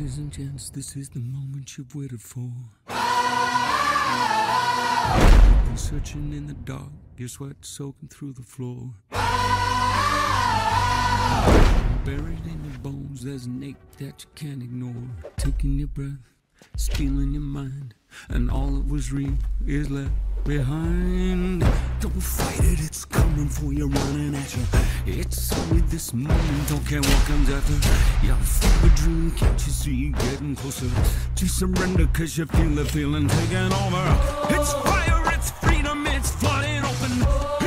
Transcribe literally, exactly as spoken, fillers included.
Ladies and gents, this is the moment you've waited for. You've been searching in the dark, your sweat soaking through the floor. Buried in your bones, there's an ache that you can't ignore. Taking your breath, stealing your mind, and all that was real is left behind. Don't fight it, it's coming for you, running at you. It's only this moment, don't care what comes after. You're full of a dream, can't you see you getting closer to surrender, cause you feel the feeling taking over. It's fire, it's freedom, it's flooding open.